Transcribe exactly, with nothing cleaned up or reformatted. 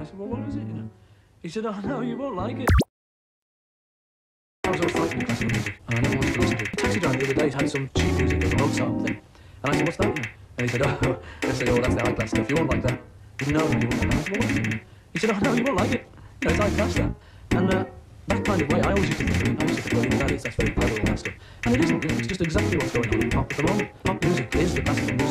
said, well, what is it, you know? He said, oh, no, you won't like it. I was all frightened of classical music, and I never wanted to listen to it. The taxi driver the other day had some cheap music, like a Mozart thing. And I said, what's that, you know? And he said, oh, I said, oh, that's the high-class stuff. You won't like that. He said, no, no, you won't like that. I said, well, what is it? He said, oh, no, you won't like it. You know, it's high-class, that. And uh, that kind of way, I always used to think of it. I used to think, well, you know, that is, that's very clever, all that stuff. And it isn't, you know, it's just exactly what's going on in pop at the moment. Pop music is the classical music.